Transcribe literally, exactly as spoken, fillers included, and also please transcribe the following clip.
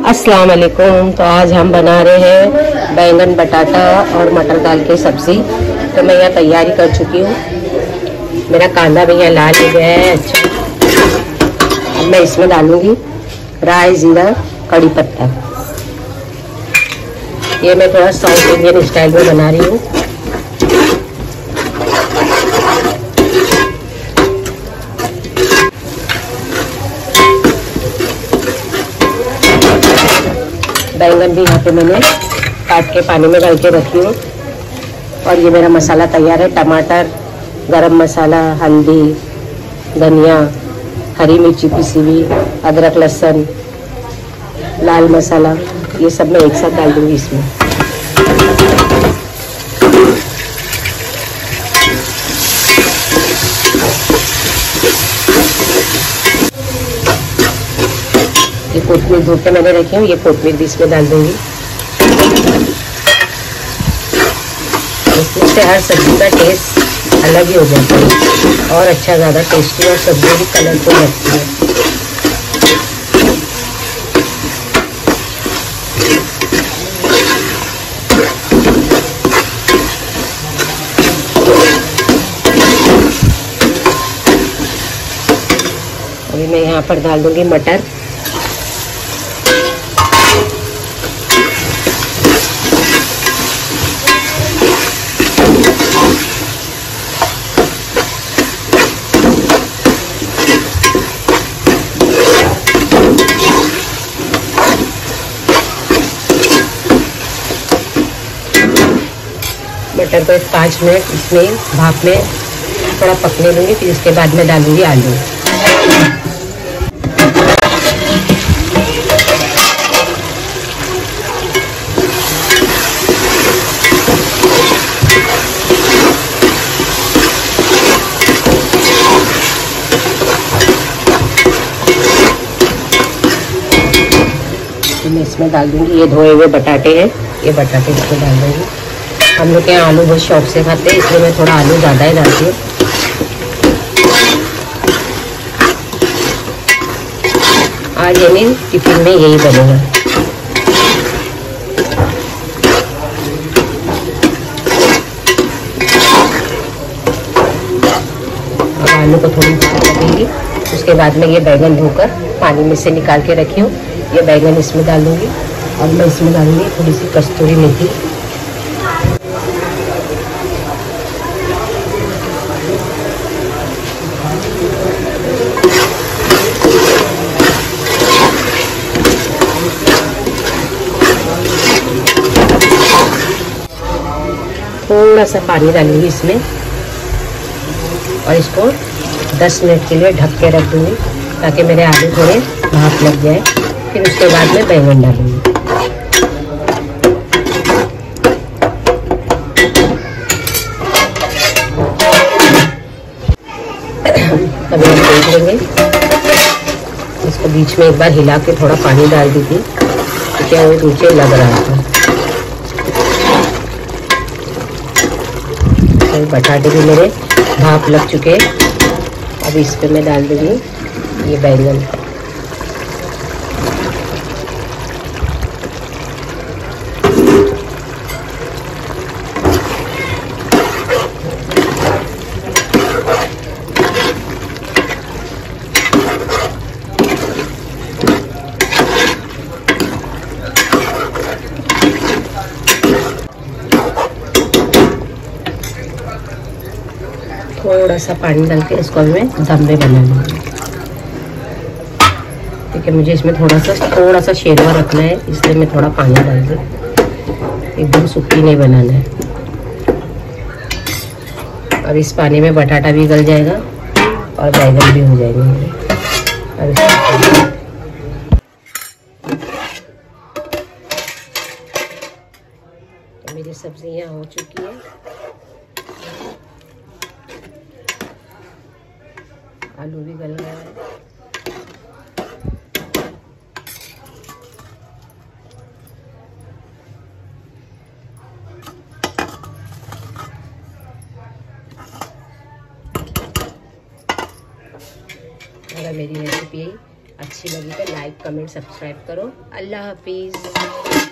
अस्सलाम वालेकुम। तो आज हम बना रहे हैं बैंगन बटाटा और मटर दाल की सब्ज़ी। तो मैं यहाँ तैयारी कर चुकी हूँ। मेरा कांदा भी यहाँ लाल हो गया है। अच्छा, अब मैं इसमें डालूँगी राई, जीरा, कड़ी पत्ता। ये मैं थोड़ा साउथ इंडियन स्टाइल में बना रही हूँ। बैंगन भी यहाँ पे मैंने काट के पानी में डाल के रखी हूँ। और ये मेरा मसाला तैयार है। टमाटर, गरम मसाला, हल्दी, धनिया, हरी मिर्ची पिसी हुई, अदरक, लहसुन, लाल मसाला, ये सब मैं एक साथ डाल दूँगी इसमें। ये कोतमीर धो के मैंने रखी हूँ, ये कोतमीर भी इसमें डाल दूंगी। इससे हर सब्जी का टेस्ट अलग ही हो जाता है और अच्छा ज़्यादा टेस्टी और सब्जी भी कलरफुल लगती है। अभी मैं यहाँ पर डाल दूंगी मटर। मटर को एक पाँच मिनट इसमें भाप में थोड़ा पकने लूँगी। फिर इसके बाद में डालूँगी आलू। मैं इसमें डाल दूँगी ये धोए हुए बटाटे हैं, ये बटाटे इसमें डाल दूँगी। हम लोग के यहाँ आलू बहुत शौक से खाते हैं, इसलिए मैं थोड़ा आलू ज़्यादा ही डालती हूँ। आज यानी टिफिन में यही बनेगा। अब आलू को थोड़ी लगेगी। उसके बाद में ये बैंगन धोकर पानी में से निकाल के रखी हूँ, ये बैंगन इसमें डालूंगी। और मैं इसमें डालूंगी थोड़ी सी कस्तूरी मेथी। थोड़ा सा पानी डालूंगी इसमें और इसको दस मिनट के लिए ढक के रख दूंगी ताकि मेरे आलू थोड़े भाप लग जाए। फिर उसके बाद में बैंगन डालूंगी। अभी हम देख लेंगे। इसको बीच में एक बार हिला के थोड़ा पानी डाल दी थी क्योंकि वो नीचे लग रहा था। बटाटे भी मेरे भाप लग चुके हैं। अब इस पे मैं डाल दूंगी ये बैंगन। थोड़ा सा पानी डाल के इसको मैं दम में बना लूँगी। ठीक है, मुझे इसमें थोड़ा सा थोड़ा सा शेरवा रखना है, इसलिए मैं थोड़ा पानी डाल दूँ। एकदम सूखी नहीं बनाना है। और इस पानी में बटाटा भी गल जाएगा और बैंगन भी हो जाएंगे। और तो मेरी सब्जी यहाँ हो चुकी है। आलू भी गल गया है। अगर मेरी रेसिपी अच्छी लगी तो लाइक कमेंट सब्सक्राइब करो। अल्लाह हाफिज़।